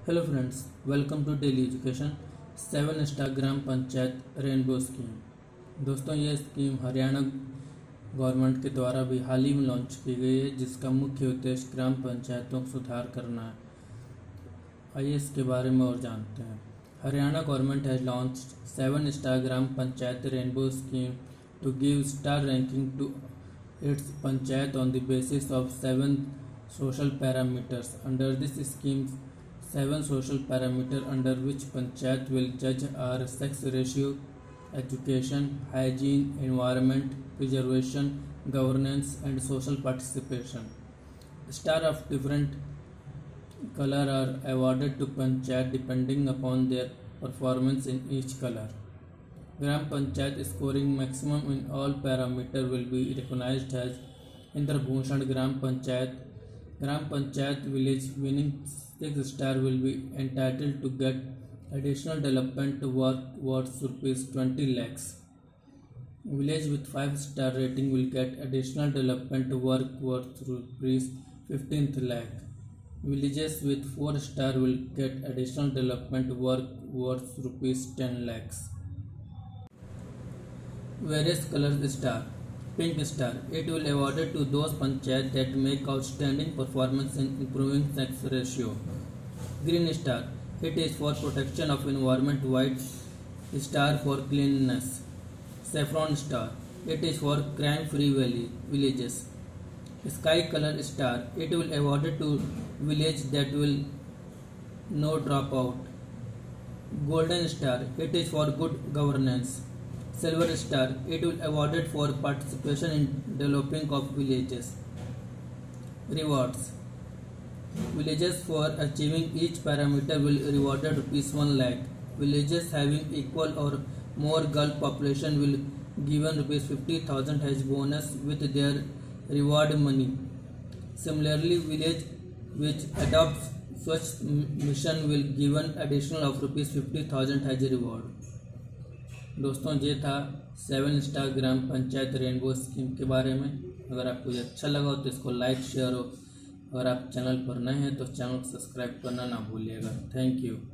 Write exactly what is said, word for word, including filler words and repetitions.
Hello friends, welcome to daily education. Seven star gram panchayat rainbow scheme. दोस्तों, ये scheme Haryana government के द्वारा भी हाल ही में लॉन्च की गई है, जिसका मुख्य उद्देश्य ग्राम पंचायतों को सुधार करना है। आइए इसके बारे में और जानते हैं। Haryana government has launch seven star gram panchayat rainbow scheme to give star ranking to its panchayat on the basis of seven social parameters. Under this scheme, seven social parameters under which panchayat will judge are sex ratio, education, hygiene, environment, preservation, governance, and social participation. Stars of different color are awarded to panchayat depending upon their performance in each color. Gram Panchayat scoring maximum in all parameters will be recognized as Indrabhushan Gram Panchayat. Gram Panchayat village winning six star will be entitled to get additional development work worth rupees twenty lakhs. Village with five star rating will get additional development work worth rupees fifteen lakh. Villages with four star will get additional development work worth rupees ten lakhs. Various colors star. Pink star. It will awarded to those panchayat that make outstanding performance in improving sex ratio. Green star. It is for protection of environment. White star for cleanliness. Saffron star. It is for crime-free villages. Sky color star. It will awarded to village that will no dropout. Golden star. It is for good governance. Silver star. It will awarded for participation in developing of villages. Rewards. Villages for achieving each parameter will rewarded rupees one lakh. Villages having equal or more girl population will given rupees fifty thousand as bonus with their reward money. Similarly, village which adopts such mission will given additional of rupees fifty thousand as a reward. दोस्तों, ये था seven star gram panchayat rainbow scheme के बारे में। अगर आपको ये अच्छा लगा हो तो इसको लाइक शेयर हो। अगर आप चैनल पर नए हैं तो चैनल को सब्सक्राइब करना ना भूलिएगा। Thank you.